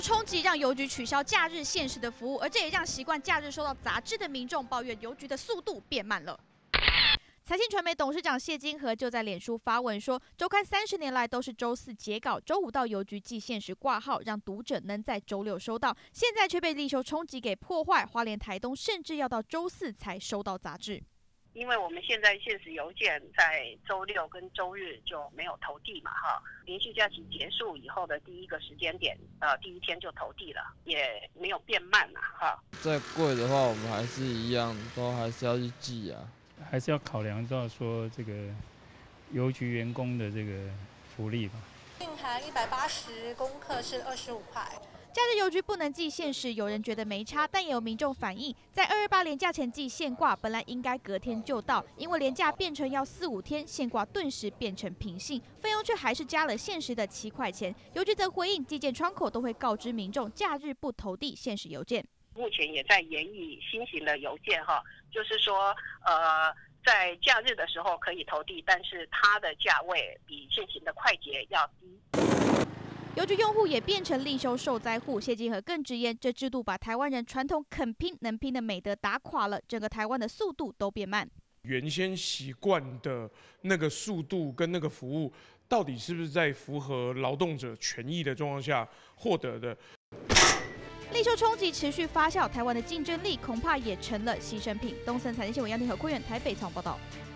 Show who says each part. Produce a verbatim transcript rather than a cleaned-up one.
Speaker 1: 冲击让邮局取消假日限时的服务，而这也让习惯假日收到杂志的民众抱怨邮局的速度变慢了。财信传媒董事长谢金河就在脸书发文说，周刊三十年来都是周四截稿，周五到邮局寄限时挂号，让读者能在周六收到，现在却被立休冲击给破坏，花莲台东甚至要到周四才收到杂志。
Speaker 2: 因为我们现在限时邮件在周六跟周日就没有投递嘛，哈，连续假期结束以后的第一个时间点，呃，第一天就投递了，也没有变慢啊，哈。
Speaker 3: 再贵的话，我们还是一样，都还是要去寄啊，
Speaker 4: 还是要考量到说这个邮局员工的这个福利吧。
Speaker 5: 信函一百八十，公克是二十五块。
Speaker 1: 假日邮局不能寄限时，有人觉得没差，但也有民众反映，在二二八连假前寄现挂，本来应该隔天就到，因为连假变成要四五天，现挂顿时变成平信，费用却还是加了限时的七块钱。邮局则回应，寄件窗口都会告知民众，假日不投递限时邮件。
Speaker 2: 目前也在研议新型的邮件哈，就是说，呃，在假日的时候可以投递，但是它的价位比现行的快捷要低。
Speaker 1: 邮局用户也变成立休受灾户，谢金河更直言，这制度把台湾人传统肯拼能拼的美德打垮了，整个台湾的速度都变慢。
Speaker 6: 原先习惯的那个速度跟那个服务，到底是不是在符合劳动者权益的状况下获得的？
Speaker 1: 立休冲击持续发酵，台湾的竞争力恐怕也成了牺牲品。东森财经新闻杨庭和郭远台北采访报道。